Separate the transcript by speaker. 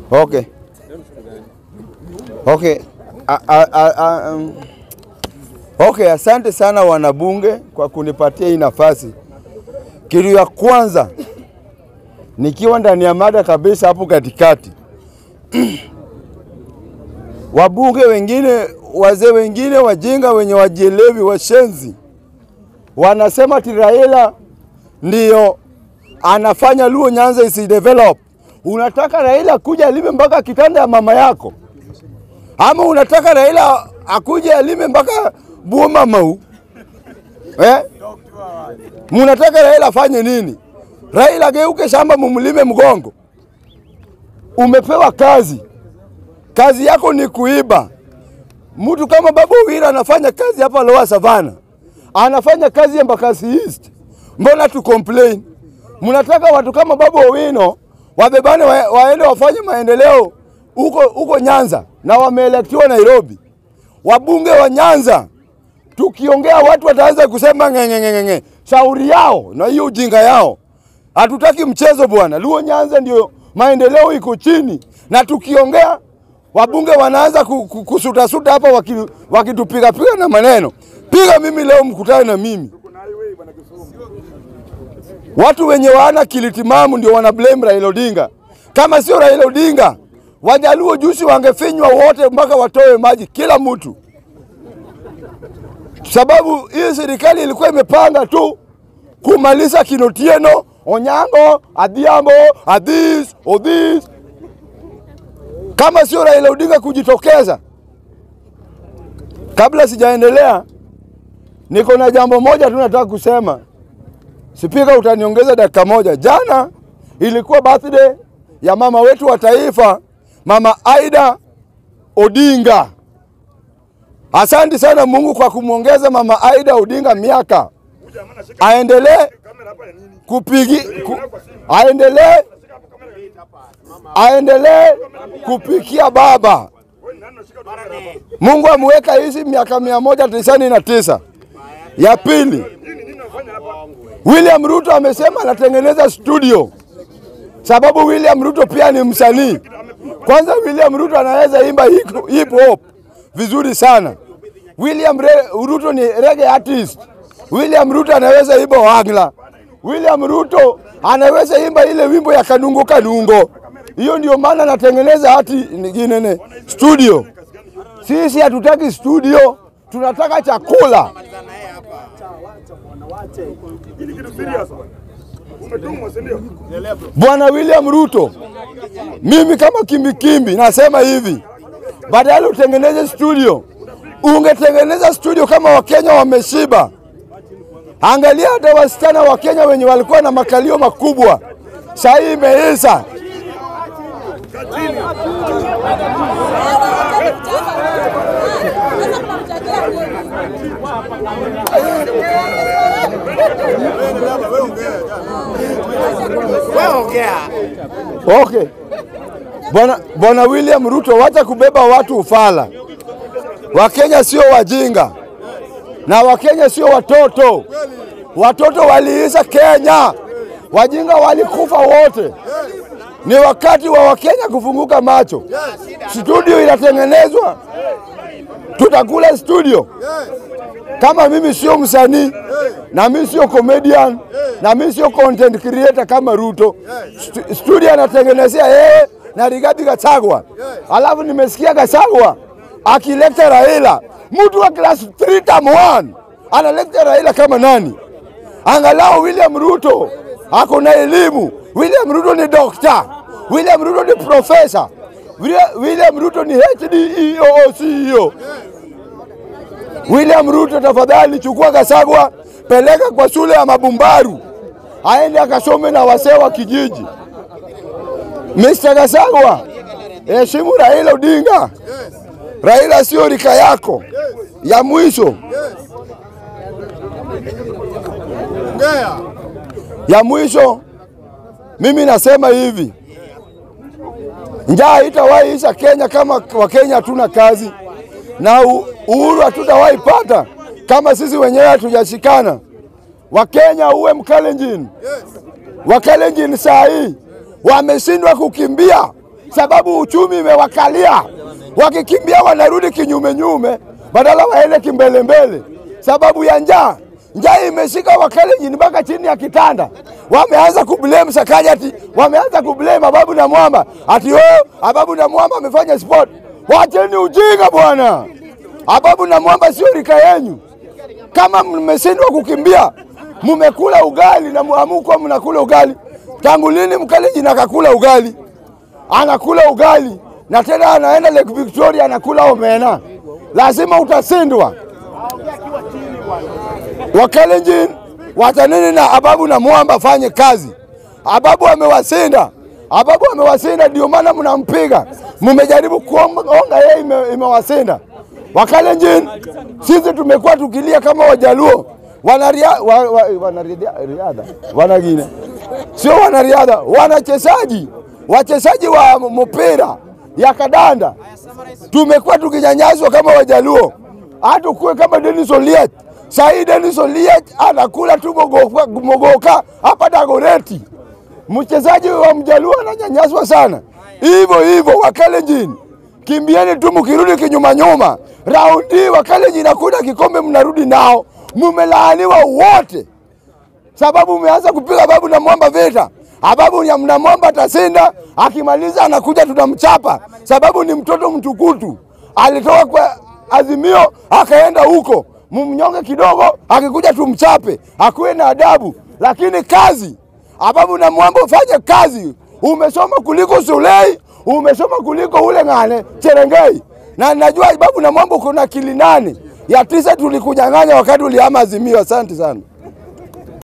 Speaker 1: Okay. Okay. Okay, asante sana wanabunge kwa kunipatia hii nafasi. Kitu ya kwanza nikiwa ndani ya mada kabisa hapo katikati. Wabunge wengine, wazee wengine wajinga wenye wajielewi washenzi wanasema ati Raila ndio anafanya Luo Nyanza isi develop. Unataka Raila kuja alime mpaka kitanda ya mama yako? Ama unataka Raila akuje alime mpaka Boma Mau? Munataka Raila afanye nini? Raila geuke shamba mumlime mgongo. Umepewa kazi. Kazi yako ni kuiba. Mtu kama Babu Wira anafanya kazi hapa Lower Savannah. Anafanya kazi ya Mbakasi East. Mbona tu complain? Munataka watu kama Babu Owino wabebane waende wafanye maendeleo huko Nyanza na wameelektiwa Nairobi. Wabunge wa Nyanza tukiongea watu wataanza kusema ngenge. Shauri yao na hiyo ujinga yao. Hatutaki mchezo bwana. Luo Nyanza ndio maendeleo iko chini na tukiongea wabunge wanaanza kusuta hapa wakitupiga na maneno. Piga mimi leo mkutane na mimi. Watu wenye wana kilitimamu ndio wana blame Raila Odinga. Kama sio Raila Odinga, wajaluo juzi wangefinywa wote mpaka watoe maji kila mtu. Sababu hii serikali ilikuwa imepanga tu kumaliza Kinotieno, Onyango, Adhiambo, Adis, Odis. Kama sio Raila Odinga kujitokeza. Kabla sijaendelea, niko na jambo moja tunataka kusema. Spika utaniongeza dakika moja. Jana ilikuwa birthday ya mama wetu wa taifa, Mama Aida Odinga. Asante sana Mungu kwa kumuongeza Mama Aida Odinga miaka. Aendelee aendelee kupikia baba. Mungu amweka hizi miaka 199. Ya pili, William Ruto amesema anatengeneza studio. Sababu William Ruto pia ni msanii. Kwanza William Ruto anaweza imba hip hop vizuri sana. William Ruto ni reggae artist. William Ruto anaweza imba wagla. William Ruto anaweza imba ile wimbo ya kanungo. Hiyo ndio maana anatengeneza hati nyingine studio. Sisi hatutaki studio, tunataka chakula. Bwana William Ruto, mimi kama Kimbi Kimbi nasema hivi, badala utengeneze studio, ungetengeneza studio kama Wakenya wameshiba. Angalia hata wasichana wa Kenya wenye walikuwa na makalio makubwa, sasa imeisha. Okay. Bwana William Ruto, wacha kubeba watu ufala. Wakenya sio wajinga. Na Wakenya sio watoto. Watoto waliisha Kenya. Wajinga walikufa wote. Ni wakati wa Wakenya kufunguka macho. Studio inatengenezwa. Tutakula studio. Kama mimi sio msanii, na mimi sio comedian, na mimi sio content creator kama Ruto. Studio anatengenezea yeye na Rigathi Gachagua. Alafu nimesikia Gachagua akileta Raila. Mtu wa class 3 term 1 analeta Raila kama nani? Angalau William Ruto ako na elimu. William Ruto ni doctor. William Ruto ni professor. William Ruto ni HDEO CEO. William Ruto, tafadhali chukua Gachagua, peleka kwa shule ya Mabumbaru. Aende akasome na wasee wa kijiji. Mr. Gachagua, heshimu Raila Odinga. Raila sio rika yako. Ya mwisho. Ya mwisho, mimi nasema hivi. Njaa itawahi isha Kenya kama Wakenya hatuna kazi. Na uhuru hatutawahi pata kama sisi wenyewe hatujashikana. Wakenya uwe Mkalenjin. Wakalenjin saa hii wameshindwa kukimbia sababu uchumi imewakalia. Wakikimbia wanarudi kinyume nyume badala waende kimbele mbele, sababu ya njaa. Njaa imeshika Wakalenjin mpaka chini ya kitanda. Wameanza kublame Sakajati, wameanza kublame Ababu na Mwamba. Ati Ababu na Mwamba amefanya sport. Wacheni ujinga bwana. Ababu na Mwamba sio rika yenu. Kama mmeshindwa kukimbia, mmekula ugali na muamuko mnakula ugali. Tangu lini Mkalenjin akakula ugali? Anakula ugali na tena anaenda Lake Victoria anakula omena. Lazima utasindwa. Wakalenjin watanini na Ababu na Mwamba fanye kazi. Ababu amewasinda. Ababu amewasinda, ndio maana mnampiga. Mmejaribu kuonga yeye imewasinda. Wakalenjin sisi tumekuwa tukilia kama wajaluo. Wanariadha wanagine. Sio wanariadha, wanachezaji. Wachezaji wa mpira ya kadanda. Tumekuwa tukinyanyaswa kama wajaluo. Hata kuwe kama Dennis Oliech. Sahi Dennis Oliech anakula tu mogoka hapa Dagoretti. Mchezaji wa mjaluo ananyanyaswa sana. Hivyo Wakalenjin, kimbieni tu mkirudi kinyuma nyuma. Raundi Wakalenjin hakuna kikombe mnarudi nao. Mmelaaniwa wote. Sababu umeanza kupiga Ababu na Mwamba vita. Ababu na Mwamba atasinda, akimaliza anakuja tunamchapa. Sababu ni mtoto mtukutu. Alitoka kwa Azimio akaenda huko. Mumnyonge kidogo, akikuja tumchape. Akuwe na adabu. Lakini kazi, Ababu na Mwamba ufanye kazi. Umesoma kuliko Sulei, umesoma kuliko ule ngane Cherengei. Na najua Ababu na Mwamba kuna akili 8. Ya 9 tulikunyang'anya wakati ulihama Azimio. Asante sana.